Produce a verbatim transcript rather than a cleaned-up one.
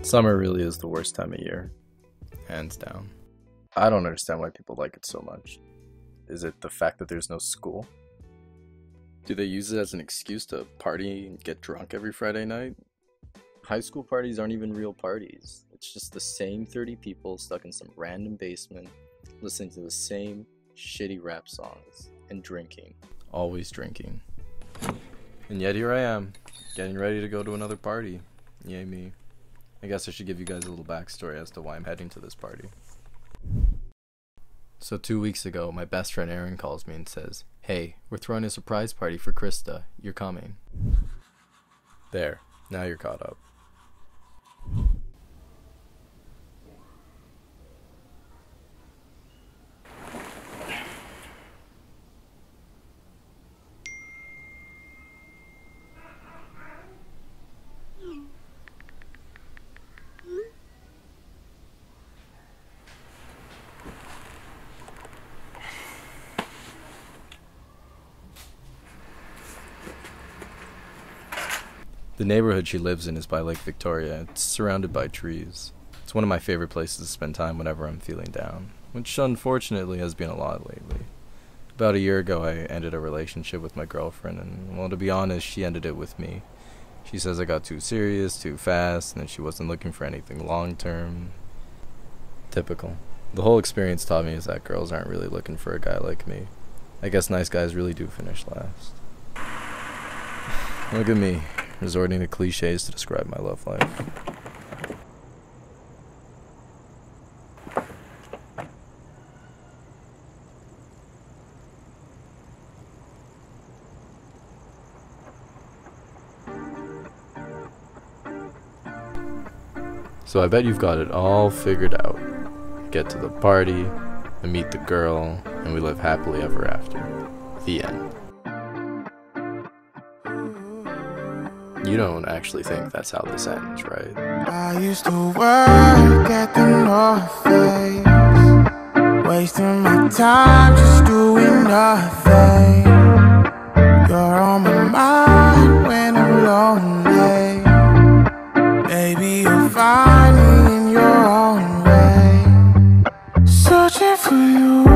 Summer really is the worst time of year, hands down. I don't understand why people like it so much. Is it the fact that there's no school? Do they use it as an excuse to party and get drunk every Friday night? High school parties aren't even real parties. It's just the same thirty people stuck in some random basement, listening to the same shitty rap songs, and drinking. Always drinking. And yet here I am, getting ready to go to another party. Yay me. I guess I should give you guys a little backstory as to why I'm heading to this party. So two weeks ago, my best friend Aaron calls me and says, "Hey, we're throwing a surprise party for Krista. You're coming." There, now you're caught up. The neighborhood she lives in is by Lake Victoria. It's surrounded by trees. It's one of my favorite places to spend time whenever I'm feeling down, which unfortunately has been a lot lately. About a year ago, I ended a relationship with my girlfriend, and well, to be honest, she ended it with me. She says I got too serious, too fast, and that she wasn't looking for anything long-term. Typical. The whole experience taught me is that girls aren't really looking for a guy like me. I guess nice guys really do finish last. Look at me, resorting to cliches to describe my love life. So I bet you've got it all figured out. Get to the party, and meet the girl, and we live happily ever after. The end. You don't actually think that's how this ends, right? I used to work at the North Face, wasting my time just doing nothing. You're on my mind when I'm lonely. Maybe you'll find me in your own way, searching for you.